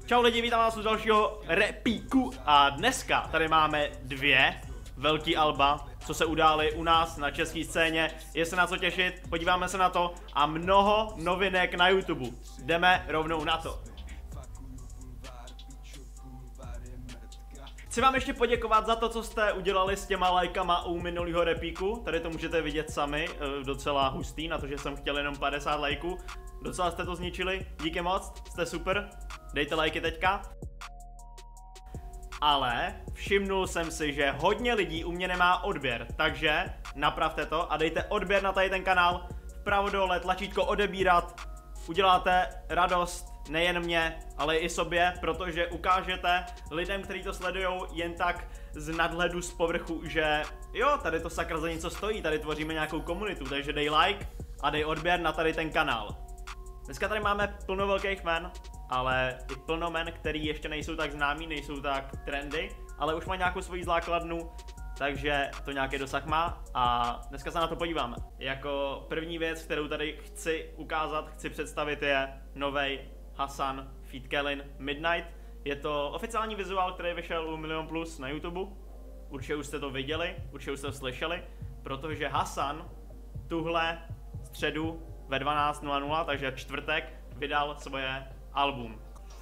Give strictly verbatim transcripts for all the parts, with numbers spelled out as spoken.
Čau lidi, vítám vás u dalšího repíku a dneska tady máme dvě velký alba, co se udály u nás na české scéně. Je se na co těšit, podíváme se na to a mnoho novinek na YouTube. Jdeme rovnou na to. Chci vám ještě poděkovat za to, co jste udělali s těma lajkama u minulého repíku. Tady to můžete vidět sami, docela hustý, na to, že jsem chtěl jenom padesát lajků. Docela jste to zničili, díky moc, jste super, dejte lajky teďka. Ale všimnul jsem si, že hodně lidí u mě nemá odběr, takže napravte to a dejte odběr na tady ten kanál. Vpravo dole tlačítko odebírat, uděláte radost nejen mě, ale i sobě, protože ukážete lidem, kteří to sledujou jen tak z nadhledu z povrchu, že jo, tady to sakra za něco stojí, tady tvoříme nějakou komunitu, takže dej like a dej odběr na tady ten kanál. Dneska tady máme plno velkých men, ale i plno men, který ještě nejsou tak známí, nejsou tak trendy, ale už má nějakou svoji základnu, takže to nějaký dosah má a dneska se na to podíváme. Jako první věc, kterou tady chci ukázat, chci představit, je novej Hasan feat. Kellin Midnight. Je to oficiální vizuál, který vyšel u Milion Plus na YouTube. Určitě už jste to viděli, určitě už jste to slyšeli, protože Hasan tuhle středu ve dvanáct nula nula, takže čtvrtek, vydal svoje album.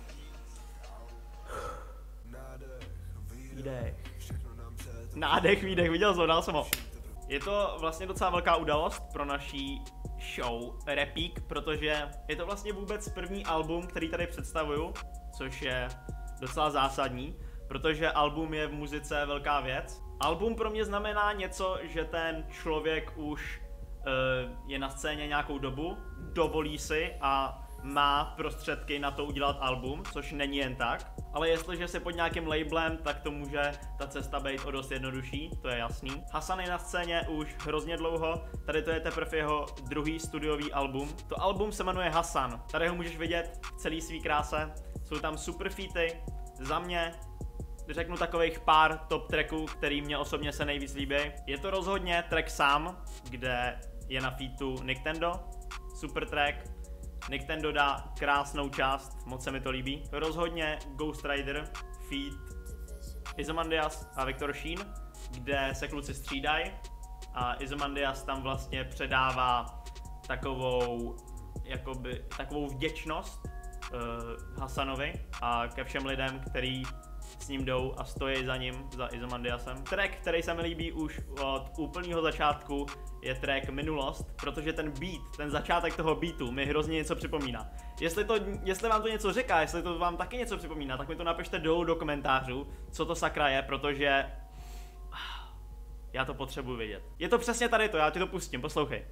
Výdech. Nádech, výdech, viděl jsem, dal jsem ho. Je to vlastně docela velká událost pro naší show Repík, protože je to vlastně vůbec první album, který tady představuju, což je docela zásadní, protože album je v muzice velká věc. Album pro mě znamená něco, že ten člověk už je na scéně nějakou dobu, dovolí si a má prostředky na to udělat album, což není jen tak. Ale jestliže se pod nějakým labelem, tak to může ta cesta být o dost jednodušší, to je jasný. Hasan je na scéně už hrozně dlouho, tady to je teprve jeho druhý studiový album. To album se jmenuje Hasan, tady ho můžeš vidět v celý svý kráse, jsou tam super featy, za mě řeknu takových pár top tracků, který mě osobně se nejvíc líbí. Je to rozhodně track Sám, kde je na featu Nintendo, super track. Nintendo dá krásnou část, moc se mi to líbí. Rozhodně Ghost Rider feat. Izomandias a Viktor Sheen, kde se kluci střídají a Izomandias tam vlastně předává takovou, jakoby, takovou vděčnost uh, Hasanovi a ke všem lidem, který s ním jdou a stojí za ním, za Izomandiasem. Track, který se mi líbí už od úplného začátku, je track Minulost, protože ten beat, ten začátek toho beatu mi hrozně něco připomíná. Jestli, to, jestli vám to něco říká, jestli to vám taky něco připomíná, tak mi to napište dolů do komentářů, co to sakra je, protože já to potřebuji vědět. Je to přesně tady to, já ti to pustím, poslouchej.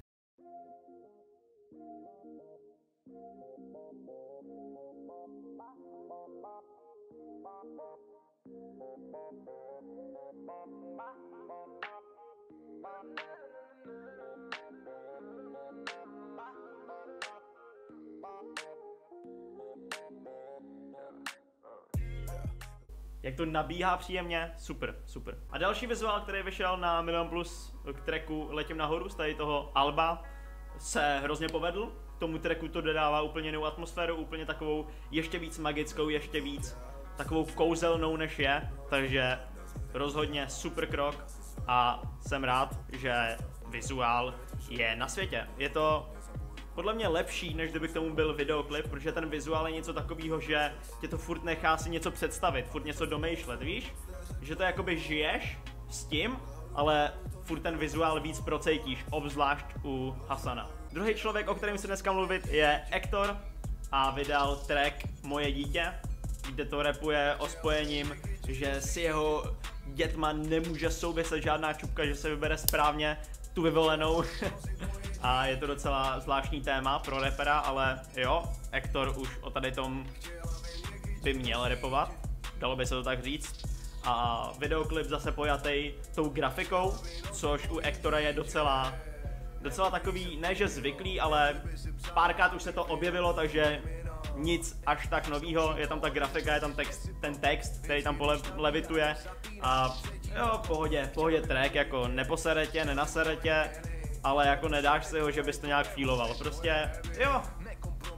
Jak to nabíhá příjemně, super, super. A další vizuál, který vyšel na Milion Plus k tracku Letím nahoru z tady toho alba, se hrozně povedl. Tomu tracku to dodává úplně novou atmosféru, úplně takovou ještě víc magickou, ještě víc takovou kouzelnou než je, takže rozhodně super krok a jsem rád, že vizuál je na světě. Je to podle mě lepší, než kdyby k tomu byl videoklip, protože ten vizuál je něco takového, že tě to furt nechá si něco představit, furt něco domýšlet, víš? Že to jakoby žiješ s tím, ale furt ten vizuál víc procejtíš, obzvlášť u Hasana. Druhý člověk, o kterém se dneska mluvit, je Ektor a vydal track Moje dítě, kde to rapuje o spojením, že si jeho dětma nemůže souviset žádná čupka, že se vybere správně tu vyvolenou. A je to docela zvláštní téma pro rapera, ale jo, Ektor už o tady tom by měl rapovat, dalo by se to tak říct. A videoklip zase pojatý tou grafikou, což u Ektora je docela, docela takový, ne že zvyklý, ale párkrát už se to objevilo, takže nic až tak novýho, je tam ta grafika, je tam text, ten text, který tam levituje a jo, pohodě, pohodě track, jako neposere tě, nenasere tě, ale jako nedáš si ho, že bys to nějak feeloval, prostě jo,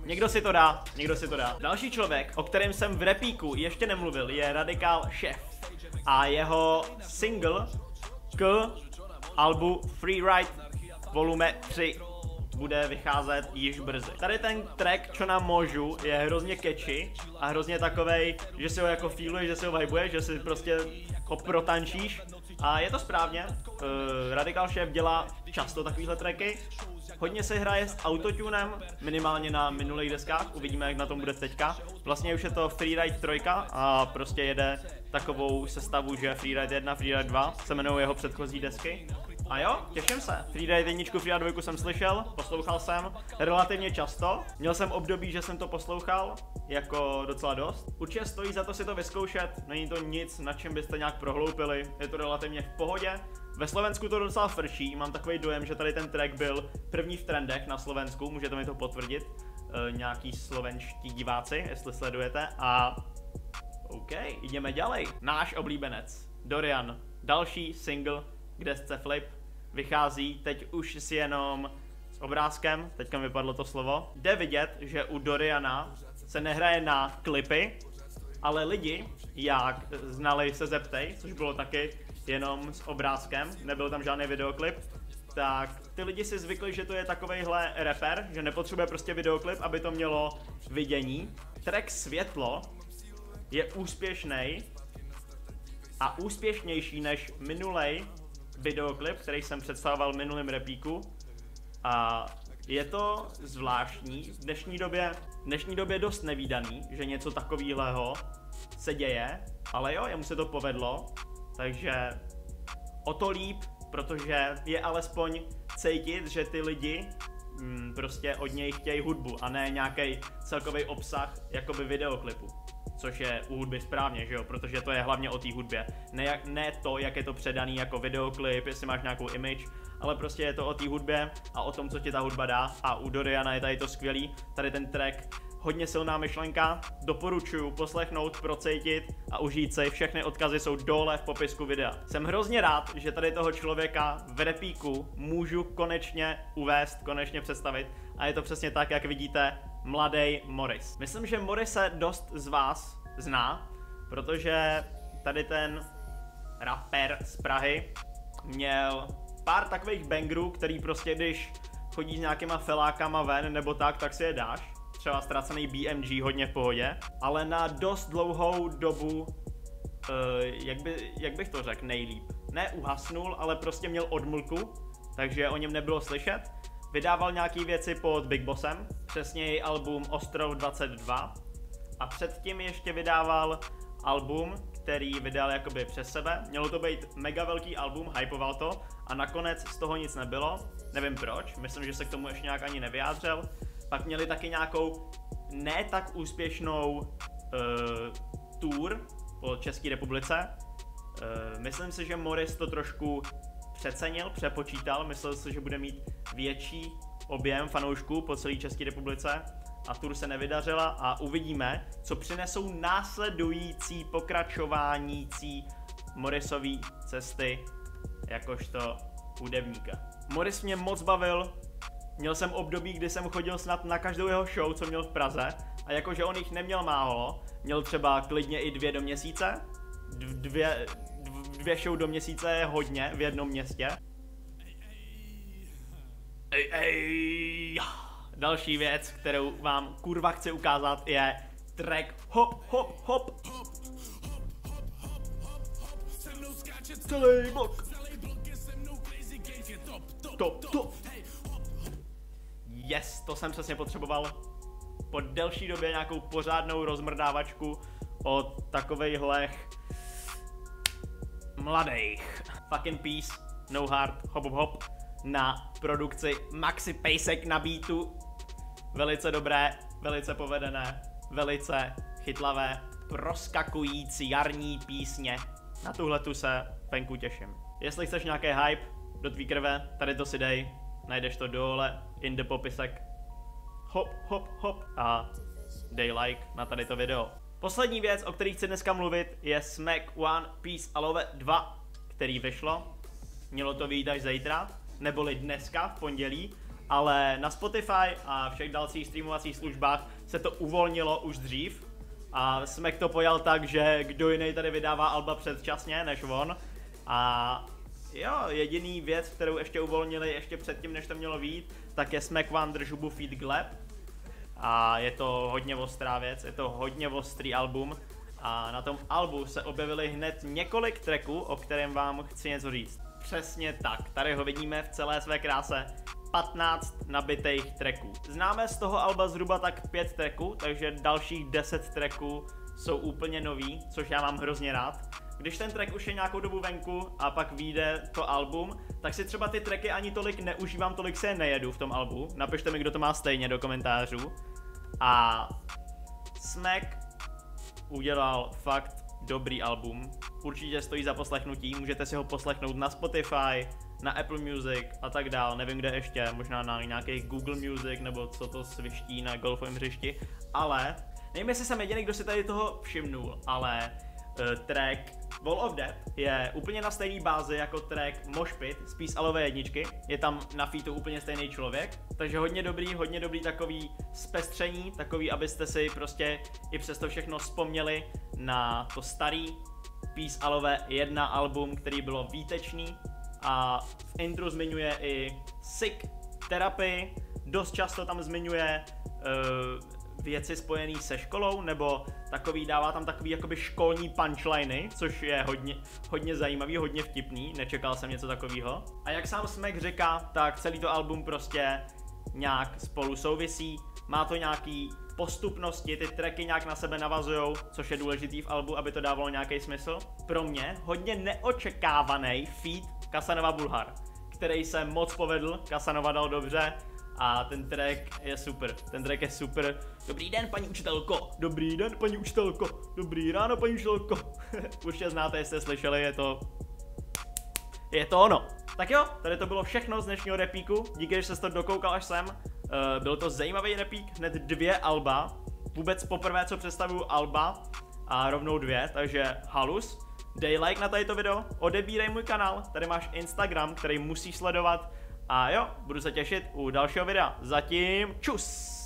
Někdo si to dá, někdo si to dá. Další člověk, o kterém jsem v repíku ještě nemluvil, je Radical Chef. A jeho single k albu Freeride volume tři bude vycházet již brzy. Tady ten track, čo nám můžu, je hrozně catchy a hrozně takovej, že si ho jako feeluješ, že si ho vibuješ, že si prostě ho protančíš. A je to správně, uh, Radical Chef dělá často takovýhle tracky. Hodně se hraje s autotunem, minimálně na minulých deskách, uvidíme, jak na tom bude teďka. Vlastně už je to Freeride tři a prostě jede takovou sestavu, že Freeride jedna, Freeride dva se jmenují jeho předchozí desky. A jo, těším se. Freeride jedničku, Freeride dvojku jsem slyšel, poslouchal jsem relativně často. Měl jsem období, že jsem to poslouchal, jako docela dost. Určitě stojí za to si to vyzkoušet, není to nic, na čem byste nějak prohloupili, je to relativně v pohodě. Ve Slovensku to docela frčí, mám takový dojem, že tady ten track byl první v trendech na Slovensku, můžete mi to potvrdit, e, nějaký slovenští diváci, jestli sledujete, a OK, jdeme dělej. Náš oblíbenec, Dorian, další single k desce Flip, vychází teď už si jenom s obrázkem, teďka mi vypadlo to slovo. Jde vidět, že u Doriana se nehraje na klipy, ale lidi, jak znali Se zeptej, což bylo taky jenom s obrázkem, nebyl tam žádný videoklip, tak ty lidi si zvykli, že to je takovejhle rapper, že nepotřebuje prostě videoklip, aby to mělo vidění. Track Světlo je úspěšný a úspěšnější než minulej videoklip, který jsem představoval v minulém repíku. A je to zvláštní, v dnešní době, v dnešní době dost nevídaný, že něco takového se děje, ale jo, jemu se to povedlo, takže o to líp, protože je alespoň cítit, že ty lidi mm, prostě od něj chtějí hudbu a ne nějaký celkový obsah jakoby videoklipu. Což je u hudby správně, že jo, protože to je hlavně o té hudbě. Ne, ne to, jak je to předaný jako videoklip, jestli máš nějakou image, ale prostě je to o té hudbě a o tom, co ti ta hudba dá. A u Doriana je tady to skvělý, tady ten track, hodně silná myšlenka, doporučuji poslechnout, procejtit a užít si, všechny odkazy jsou dole v popisku videa. Jsem hrozně rád, že tady toho člověka v repíku můžu konečně uvést, konečně představit a je to přesně tak, jak vidíte, mladý Morris. Myslím, že Morrise dost z vás zná, protože tady ten rapper z Prahy měl pár takových bangerů, který prostě když chodí s nějakýma felákama ven nebo tak, tak si je dáš. Třeba ztracený B M G hodně v pohodě, ale na dost dlouhou dobu, uh, jak, by, jak bych to řekl, nejlíp. Ne uhasnul, ale prostě měl odmlku, takže o něm nebylo slyšet. Vydával nějaký věci pod Big Bossem, přesněji album Ostrov dvacet dva a předtím ještě vydával album, který vydal jakoby přes sebe. Mělo to být mega velký album, hypoval to a nakonec z toho nic nebylo, nevím proč, myslím, že se k tomu ještě nějak ani nevyjádřil. Pak měli taky nějakou ne tak úspěšnou uh, tour po České republice. Uh, myslím si, že Morris to trošku přecenil, přepočítal, myslel si, že bude mít větší objem fanoušků po celé České republice a tour se nevydařila a uvidíme, co přinesou následující pokračovánící Morrisový cesty jakožto hudebníka. Morris mě moc bavil, měl jsem období, kdy jsem chodil snad na každou jeho show, co měl v Praze a jakože on jich neměl málo, měl třeba klidně i dvě do měsíce, dvě, dvě show do měsíce je hodně v jednom městě. Ej, ej. Další věc, kterou vám kurva chci ukázat, je track Hop Hop Hop. Celý blok. Top, top. Yes, to jsem přesně potřeboval. Po delší době nějakou pořádnou rozmrdávačku od takovejhlech mladých. Fucking peace, no hard, hop hop hop. Na produkci Maxi Pejsek na beatu. Velice dobré, velice povedené, velice chytlavé, proskakující jarní písně. Na tuhletu se venku těším. Jestli chceš nějaký hype do tvý krve, tady to si dej. Najdeš to dole, in the popisek. Hop, hop, hop a dej like na tady to video. Poslední věc, o který chci dneska mluvit, je Smack One Peace a Love dva, který vyšlo. Mělo to vyjít až zítra, neboli dneska v pondělí. ale na Spotify a všech dalších streamovacích službách se to uvolnilo už dřív a Smek to pojal tak, že kdo jiný tady vydává alba předčasně než on a jo, jediný věc, kterou ještě uvolnili ještě předtím, než to mělo vyjít, tak je Smek One Žubu Feed Gleb a je to hodně ostrá věc, je to hodně ostrý album a na tom albu se objevily hned několik tracků, o kterém vám chci něco říct. Přesně tak, tady ho vidíme v celé své kráse, patnáct nabitých tracků. Známe z toho alba zhruba tak pět tracků, takže dalších deset tracků jsou úplně nový, což já mám hrozně rád. Když ten track už je nějakou dobu venku a pak vyjde to album, tak si třeba ty tracky ani tolik neužívám, tolik se je nejedu v tom albu. Napište mi, kdo to má stejně do komentářů. A Smek udělal fakt dobrý album. Určitě stojí za poslechnutí, můžete si ho poslechnout na Spotify, na Apple Music a tak dál, nevím kde ještě, možná na nějaký Google Music nebo co to sviští na golfovém hřišti, ale nevím, jestli jsem jediný, kdo si tady toho všimnul, ale uh, track Wall of Death je úplně na stejné bázi jako track Mosh Pit z Peace Alové jedničky, je tam na featu úplně stejný člověk, takže hodně dobrý, hodně dobrý takový zpestření, takový, abyste si prostě i přes to všechno vzpomněli na to starý Peace Alové jedna album, který bylo výtečný a v intru zmiňuje i sick terapii, dost často tam zmiňuje uh, věci spojené se školou, nebo takový, dává tam takový jakoby školní punchliny, což je hodně, hodně zajímavý, hodně vtipný, nečekal jsem něco takového. A jak sám Smek říká, tak celý to album prostě nějak spolu souvisí, má to nějaký postupnosti, ty tracky nějak na sebe navazujou, což je důležitý v albu, aby to dávalo nějaký smysl. Pro mě hodně neočekávaný feat Casanova Bulhar, který se moc povedl, Casanova dal dobře a ten track je super, ten track je super. Dobrý den, paní učitelko, dobrý den, paní učitelko, dobrý ráno, paní učitelko. Určitě znáte, jestli jste slyšeli, je to... Je to ono. Tak jo, tady to bylo všechno z dnešního repíku, díky, že jste to dokoukal až sem. Uh, byl to zajímavý repík, hned dvě alba, vůbec poprvé, co představuju alba a rovnou dvě, takže halus. Dej like na tady to video, odebírej můj kanál, tady máš Instagram, který musíš sledovat a jo, budu se těšit u dalšího videa. Zatím čus!